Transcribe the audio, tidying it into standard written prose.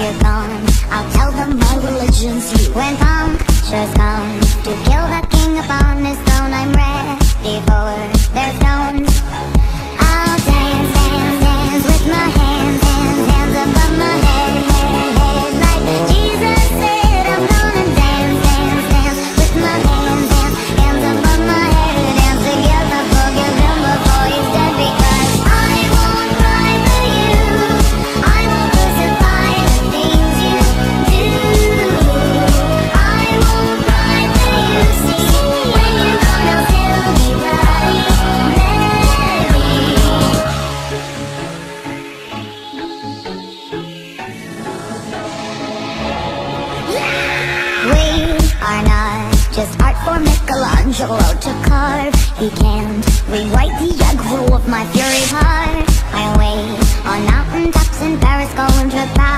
you're gone, I'll tell them my religion's you. When puncture's come to kill the king upon his throne, I'm ready for their stones. I'll dance, dance, dance with my hands, hands, hands above my head, head, head. Like Jesus said, I'm gonna dance, dance, dance with my hands, hands, hands above my head. Dance together, forgive him before he's dead, because I won't cry for you, I won't crucify the things you do. I won't cry for you, see, when you're gone I'll still be bloody Mary. We are not just art for Michelangelo to carve. He can't rewrite the aggro of my fury heart. I wait on mountaintops in Paris, going to Paris.